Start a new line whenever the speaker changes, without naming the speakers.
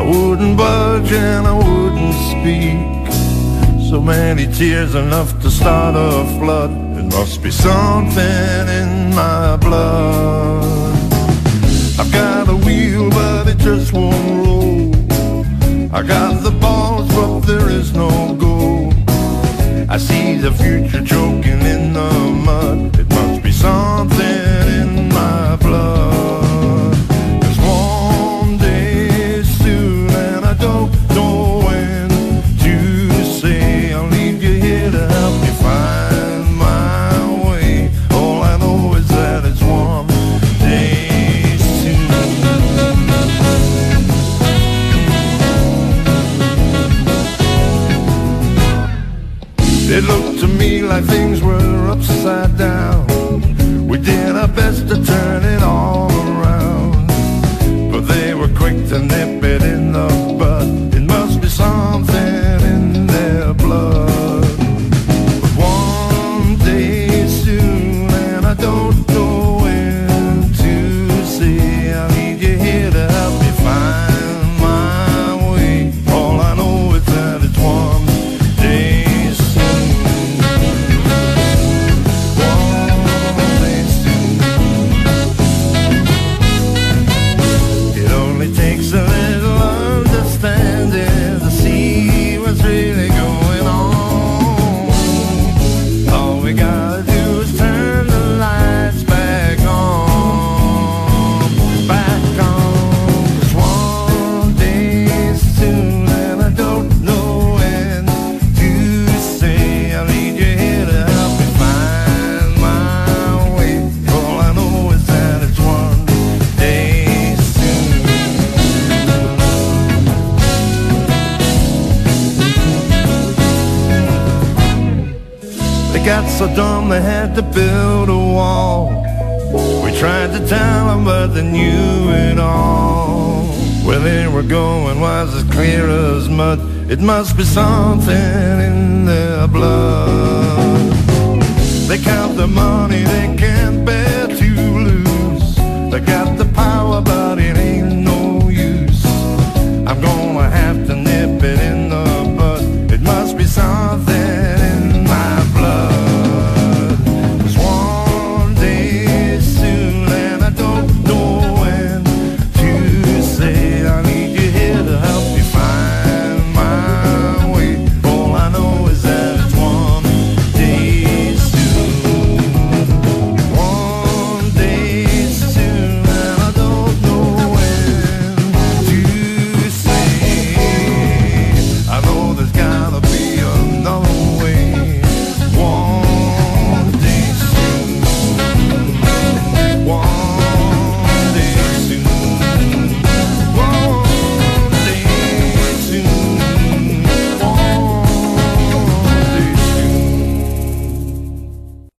wouldn't budge and I wouldn't speak. So many tears, enough to start a flood. It must be something in my blood. I've got a wheel but it just won't roll. I got the balls but there is no goal. I see the future choking in the mud. It must be something in my blood. There's one day soon and I don't know when to say I'll leave you here to help me find my way. All I know is that it's one day soon. It looked to me like things were upside down. We did our best to turn it all around, but they were quick to nip it in the bud. It must be something in their blood. But one day soon, and I don't know when to say I'll need you here to help me find my way. All I know is that it's one day. Takes a little understanding to see what's really going on. All we gotta do is turn the lights back on, back on. It's one day soon and I don't know when to say I'll need you here to help me find my way. All I know is that it's one day. They got so dumb they had to build a wall. We tried to tell them but they knew it all. Where they were going was as clear as mud. It must be something in their blood. They count the money they can't bear.